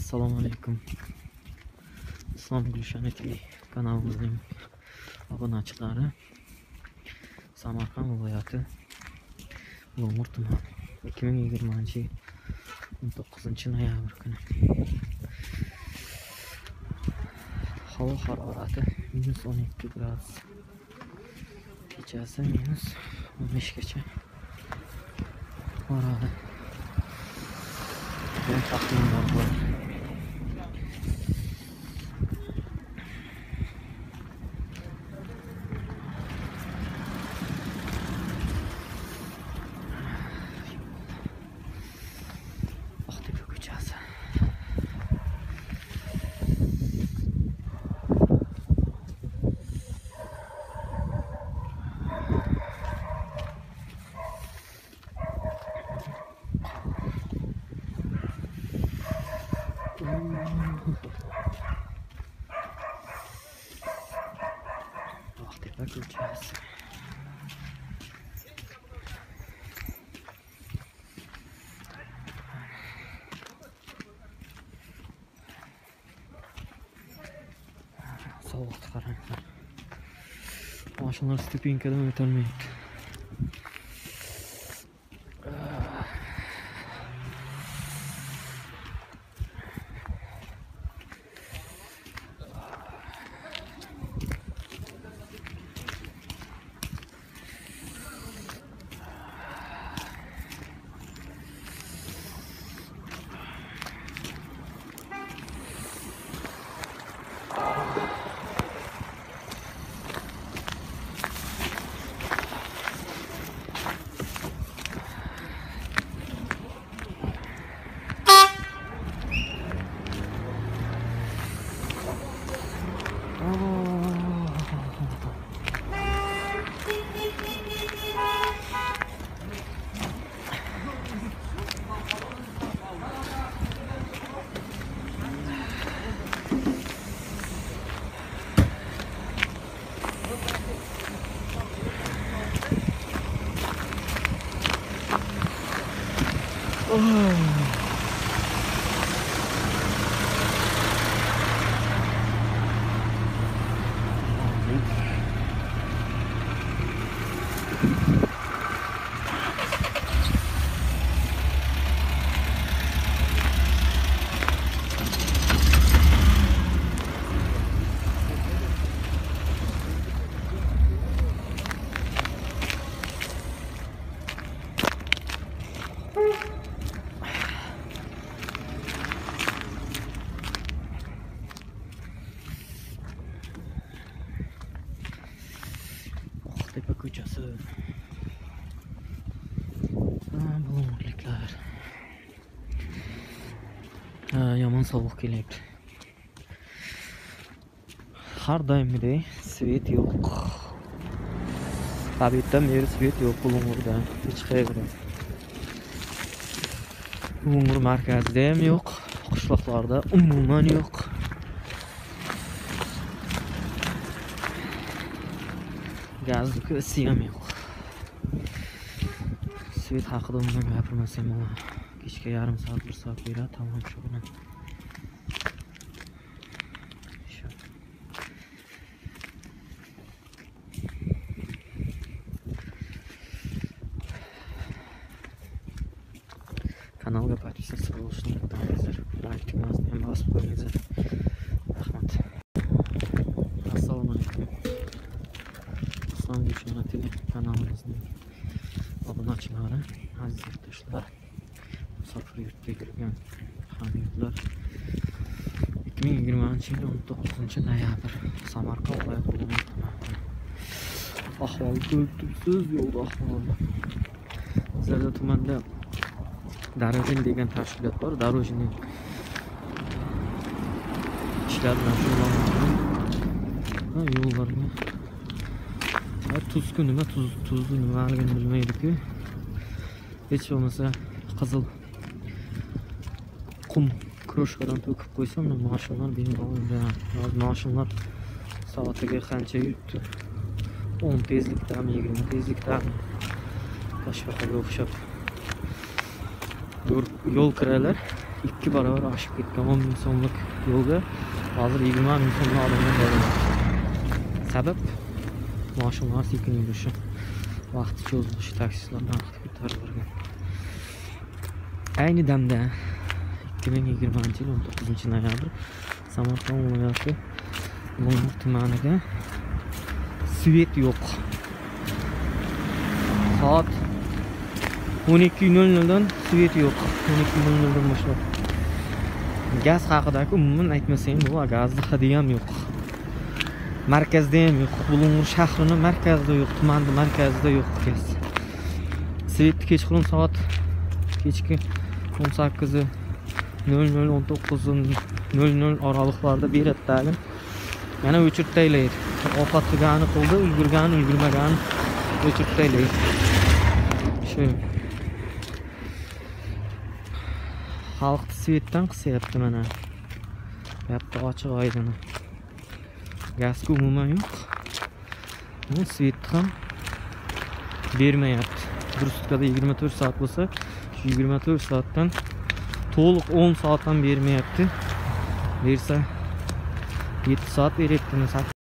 Assalomu alaykum. Islom Gulshan TV kanalimizning obunachilari. Samarqand viloyati Ulug'mur tumani 2020-19-noyabr kuni. Havo harorati -12 gradus. Kechasi -15 gacha boradi. Ben taxminlar bor. Oqtepa ko'chasi. Oqtepa ko'chasi. Sovuqni qaranglar. Mashinalar stupinkadan o'tolmayapti. Oqtepa ko'chasi. Bulung'urliklar. Yomon sovuq kelyapti. Har doimgidek svet yo'q. Tabiatdan beri svet yo'q Bulung'urda. Hech qayerda. Bulung'ur markazida ham yo'q, qishloqlarda umuman yo'q. Gazli ko'si ham yo'q. Svet haqida umuman gapirmasam bo'ladi. Kechga yarim soat, 1 soat beradi, tamom shu bilan. Kanalga podpisatsiya bo'lishni unutmanglar. Like'ingizni ham bosib qo'yinglar. Rahmat. Assalomu alaykum. Islom Gulshan TV kanalimizning obunachilari, aziz yurtdoshlar, musofir yurtga kirgan hamyurtlar. 2020-19-noyabr Samarqand viloyati Ulug'mur tumani. Ahvol ko'ribsiz, yo'l ahvoli. Bizlarda tumanda Darojin degan tashkilot bor. Darojinning ishlar bilan shug'ullanadigan yo'llarga tuzku nima, tuzni nimaligini bilmaydi-ku. Hech bo'lmasa qizil qum kroshkadan to'kib qo'ysam, mashinalar bemalol yuradi. Mashinalar soatiga qancha yuribdi? 10 tezlikdami, 20 tezlikdami? Toshbaqaga o'xshab yo'l kiralar 2 barobar oshib ketgan. 10 ming so'mlik yo'lga hozir 20 ming so'mdan odamlar beriladi. Sabab mashinalar sekin yurishi, vaqti cho'zilishi, taksilar narxi ko'tarilgan. Ayni damda 2020-yil 19-noyabr Samarqand viloyati Lo'ngur tumanida svet yo'q. Soat 12:00 dan svet yo'q. 12:00 dan boshlab. Gaz haqidagi umuman aytmasam bo'lar, gazni hidi ham yo'q. Markazda ham yo'q. Lo'ngur shahrining markazida yo'q, tumanning markazida yo'q gaz. Svetni kechqurun soat kechki 18:00 19:00 oralıqlarda beradi tag'in. Yana o'chirib taylaydi. Ovqat qilgani qildi, ulgurgani ulgurmagani o'chirib taylaydi. Shu xalqni svetdan qisyapti mana. Gapni ochiq oydin. Gazga umuman yo'q. Bu svetni ham bermayapti. Druskada 24 soat bo'lsa, 24 soatdan to'liq 10 soat ham bermayapti. Bersa 7 soat beryapti.